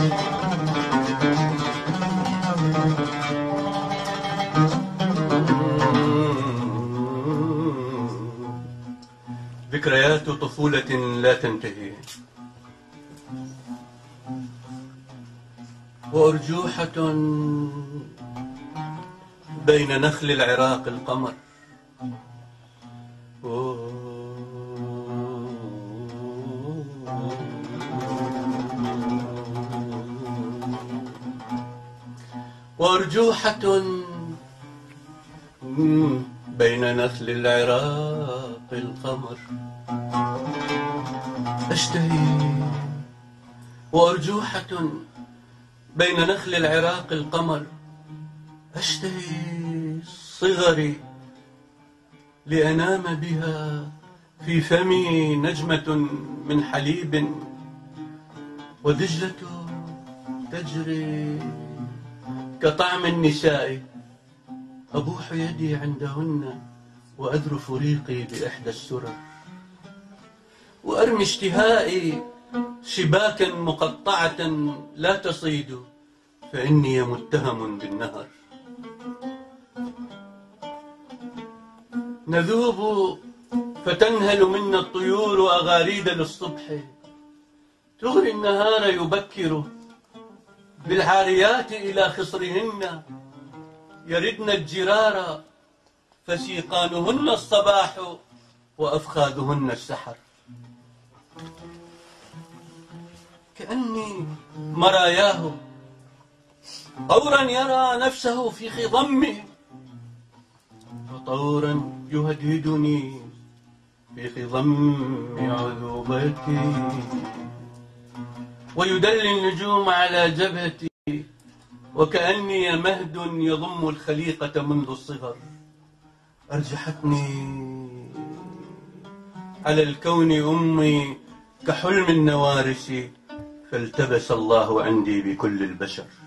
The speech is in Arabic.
ذكريات طفولة لا تنتهي، وأرجوحة بين نخل العراق القمر. وأرجوحة بين نخل العراق القمر أشتهي. وأرجوحة بين نخل العراق القمر أشتهي صغري لأنام بها في فمي نجمة من حليب، ودجلة تجري كطعم النساء، أبوح يدي عندهن وأذرف ريقي بإحدى السرر، وأرمي اشتهائي شباكا مقطعة لا تصيد فإني متهم بالنهر. نذوب فتنهل منا الطيور أغاريد للصبح، تغري النهار يبكر بالعاريات إلى خصرهن، يردن الجرار فسيقانهن الصباح وأفخاذهن السحر. كأني مراياه طورا يرى نفسه في خضمي، وطورا يهدهدني في خضم عذوبتي، ويدلي النجوم على جبهتي وكأني مهد يضم الخليقة منذ الصغر. أرجحتني على الكون أمي كحلم النوارس، فالتبس الله عندي بكل البشر.